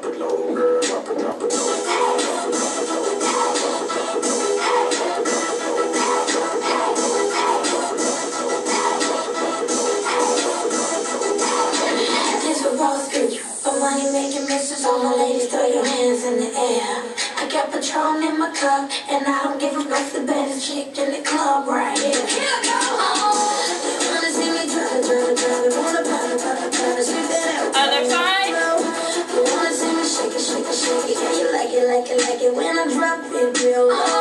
Money making misses, all my ladies, throw your hands in the air. I got Patron in my cup, and I don't give a fuck, the baddest chick in the club right here. Oh, you wanna see me drive, wanna powder, sweep that out. Other side. You wanna see me shake it, yeah, you like it when I drop it real low.